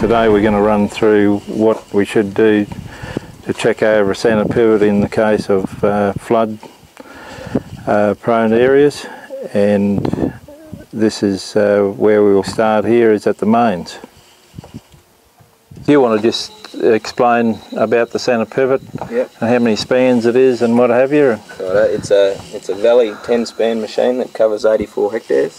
Today we're going to run through what we should do to check over a centre pivot in the case of flood prone areas, and this is where we will start here, is at the mains. Do you want to just explain about the centre pivot? Yep. And how many spans it is and what have you? Right, it's a Valley 10-span machine that covers 84 hectares.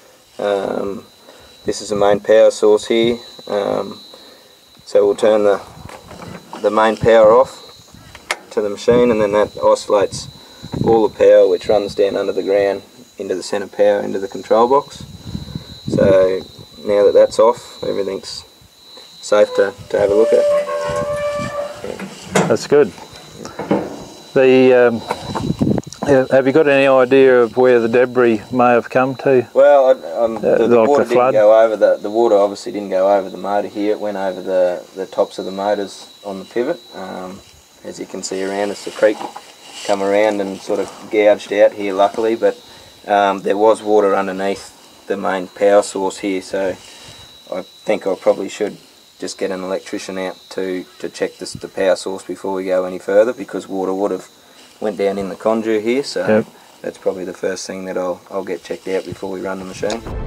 This is the main power source here, so we'll turn the main power off to the machine, and then that oscillates all the power which runs down under the ground into the centre power, into the control box. So now that that's off, everything's safe to have a look at. That's good. Have you got any idea of where the debris may have come to? Well, the water flood? didn't go over the water. Obviously, didn't go over the motor here. It went over the tops of the motors on the pivot. As you can see around us, the creek come around and sort of gouged out here, luckily. But there was water underneath the main power source here, so I think I probably should just get an electrician out to check the power source before we go any further, because water would have went down in the conduit here, so yep. That's probably the first thing that I'll get checked out before we run the machine.